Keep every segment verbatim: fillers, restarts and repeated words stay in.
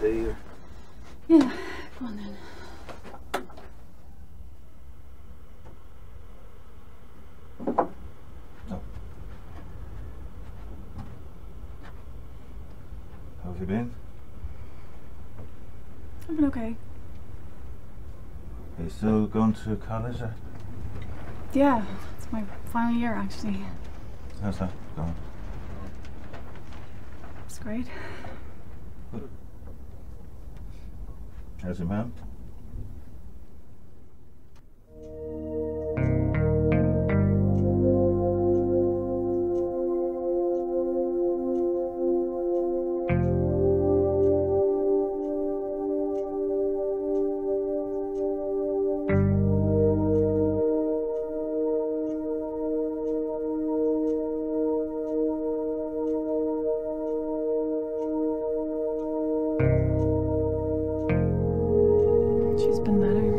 tea or? Yeah, go on then. No. How have you been? I've been okay. Are you still going to college? Or? Yeah, it's my final year actually. How's that going? It's great. Good. How's your mum? She's been better.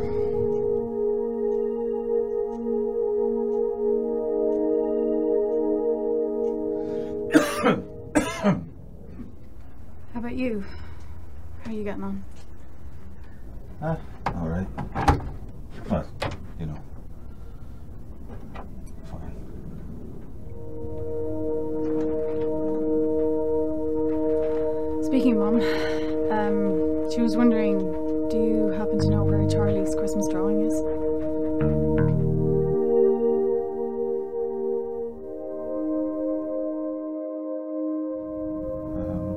How about you? How are you getting on? Ah, all right. Well, you know, fine. Speaking of Mum, um, she was wondering, do you happen to know where Charlie's Christmas drawing is? Um,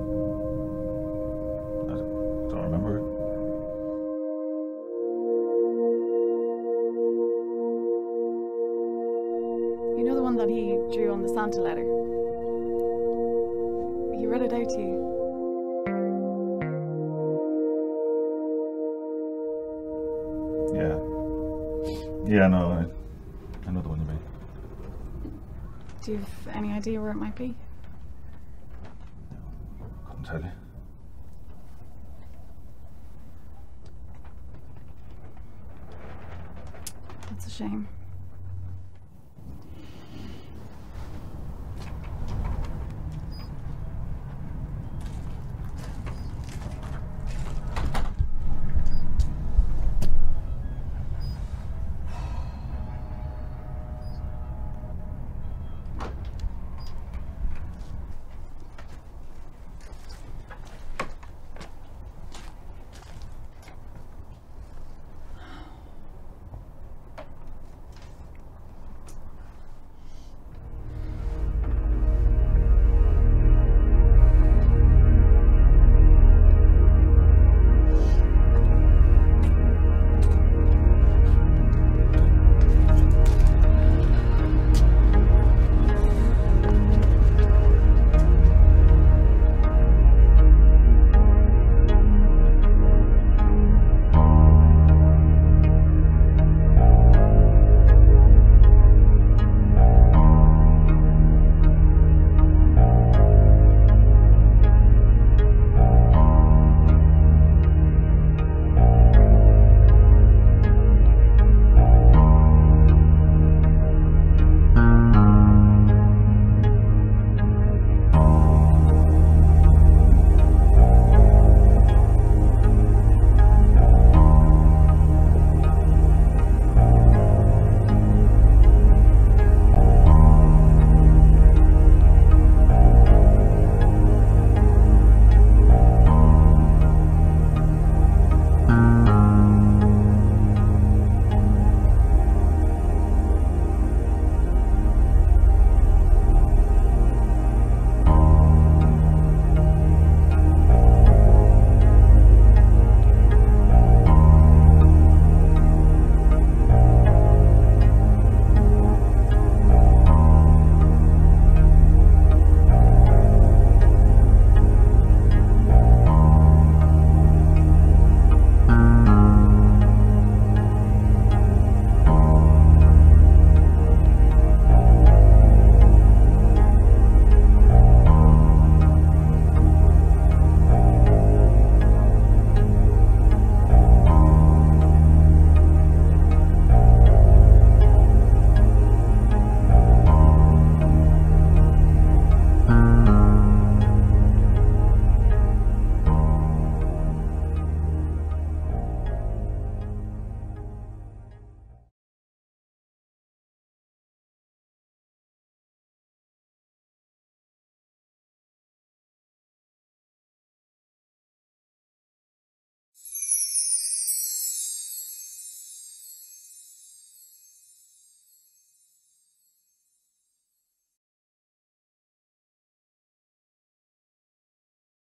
I don't, don't remember it. You know the one that he drew on the Santa letter? He read it out to you. Yeah. Yeah, no, I, I know the one you mean. Do you have any idea where it might be? Couldn't tell you. That's a shame.